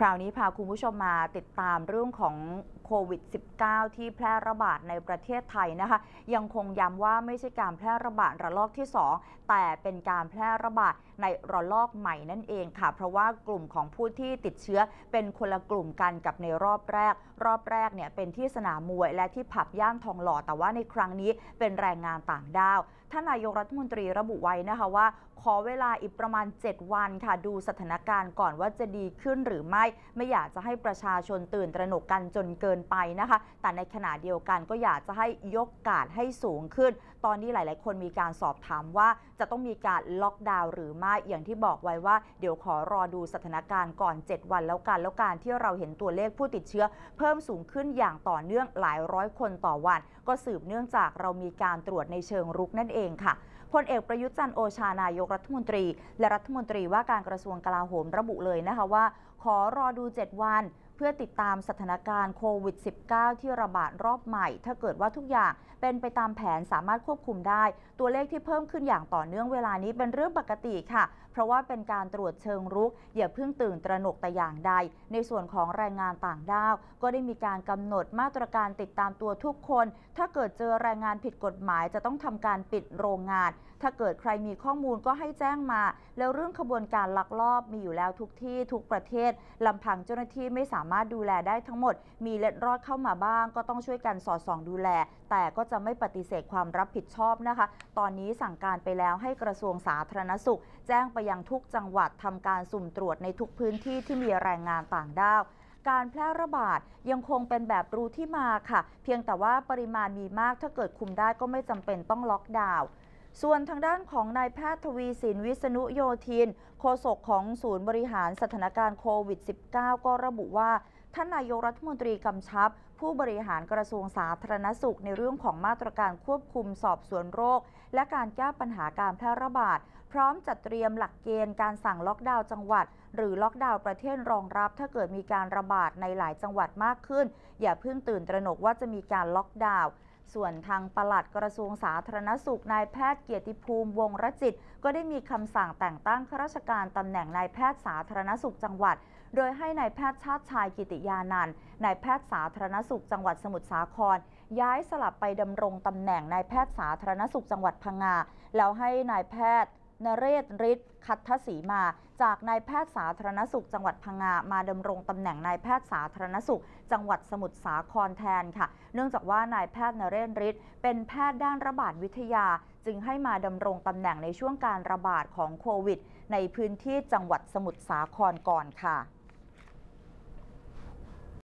คราวนี้พาคุณผู้ชมมาติดตามเรื่องของโควิด -19 ที่แพร่ระบาดในประเทศไทยนะคะยังคงย้ำว่าไม่ใช่การแพร่ระบาดระลอกที่ 2แต่เป็นการแพร่ระบาดในระลอกใหม่นั่นเองค่ะเพราะว่ากลุ่มของผู้ที่ติดเชื้อเป็นคนละกลุ่มกันกับในรอบแรกเนี่ยเป็นที่สนามมวยและที่ผับย่านทองหล่อแต่ว่าในครั้งนี้เป็นแรงงานต่างด้าวท่านนายกรัฐมนตรีระบุไว้นะคะว่าขอเวลาอีกประมาณ7วันค่ะดูสถานการณ์ก่อนว่าจะดีขึ้นหรือไม่อยากจะให้ประชาชนตื่นตระหนกกันจนเกินไปนะคะแต่ในขณะเดียวกันก็อยากจะให้ยกกาดให้สูงขึ้นตอนนี้หลายๆคนมีการสอบถามว่าจะต้องมีการล็อกดาวน์หรือไม่อย่างที่บอกไว้ว่าเดี๋ยวขอรอดูสถานการณ์ก่อน7วันแล้วการที่เราเห็นตัวเลขผู้ติดเชื้อเพิ่มสูงขึ้นอย่างต่อเนื่องหลายร้อยคนต่อวันก็สืบเนื่องจากเรามีการตรวจในเชิงรุกนั่นเองค่ะพลเอกประยุทธ์จันทร์โอชานายกรัฐมนตรีและรัฐมนตรีว่าการกระทรวงกลาโหมระบุเลยนะคะว่าขอรอดู7วันเพื่อติดตามสถานการณ์โควิด -19 ที่ระบาดรอบใหม่ถ้าเกิดว่าทุกอย่างเป็นไปตามแผนสามารถควบคุมได้ตัวเลขที่เพิ่มขึ้นอย่างต่อเนื่องเวลานี้เป็นเรื่องปกติค่ะเพราะว่าเป็นการตรวจเชิงรุกอย่าเพิ่งตื่นตระหนกแต่อย่างใดในส่วนของแรงงานต่างด้าวก็ได้มีการกำหนดมาตรการติดตามตัวทุกคนถ้าเกิดเจอแรงงานผิดกฎหมายจะต้องทำการปิดโรงงานถ้าเกิดใครมีข้อมูลก็ให้แจ้งมาแล้วเรื่องขบวนการลักลอบมีอยู่แล้วทุกที่ทุกประเทศลำพังเจ้าหน้าที่ไม่สามารถดูแลได้ทั้งหมดมีเล็ดรอดเข้ามาบ้างก็ต้องช่วยกันสอดส่องดูแลแต่ก็จะไม่ปฏิเสธความรับผิดชอบนะคะตอนนี้สั่งการไปแล้วให้กระทรวงสาธารณสุขแจ้งไปยังทุกจังหวัดทำการสุ่มตรวจในทุกพื้นที่ที่มีแรงงานต่างด้าวการแพร่ระบาดยังคงเป็นแบบรู้ที่มาค่ะเพียงแต่ว่าปริมาณมีมากถ้าเกิดคุมได้ก็ไม่จำเป็นต้องล็อกดาวน์ส่วนทางด้านของนายแพทย์ทวีสินวิษณุโยธินโฆษกของศูนย์บริหารสถานการณ์โควิด -19 ก็ระบุว่าท่านนายกรัฐมนตรีกำชับผู้บริหารกระทรวงสาธารณสุขในเรื่องของมาตรการควบคุมสอบสวนโรคและการแก้ปัญหาการแพร่ระบาดพร้อมจัดเตรียมหลักเกณฑ์การสั่งล็อกดาวน์จังหวัดหรือล็อกดาวน์ประเทศรองรับถ้าเกิดมีการระบาดในหลายจังหวัดมากขึ้นอย่าเพิ่งตื่นตระหนกว่าจะมีการล็อกดาวน์ส่วนทางปลัดกระทรวงสาธารณสุขนายแพทย์เกียรติภูมิวงศ์รจิตก็ได้มีคำสั่งแต่งตั้งข้าราชการตำแหน่งนายแพทย์สาธารณสุขจังหวัดโดยให้นายแพทย์ชาติชายกิติยานันท์นายแพทย์สาธารณสุขจังหวัดสมุทรสาครย้ายสลับไปดำรงตำแหน่งนายแพทย์สาธารณสุขจังหวัดพังงาแล้วให้นายแพทย์นเรศฤทธิ์คัทธศรีมาจากนายแพทย์สาธารณสุขจังหวัดพังงามาดำรงตำแหน่งนายแพทย์สาธารณสุขจังหวัดสมุทรสาครแทนค่ะเนื่องจากว่านายแพทย์นเรศฤทธิ์เป็นแพทย์ด้านระบาดวิทยาจึงให้มาดำรงตำแหน่งในช่วงการระบาดของโควิดในพื้นที่จังหวัดสมุทรสาครก่อนค่ะ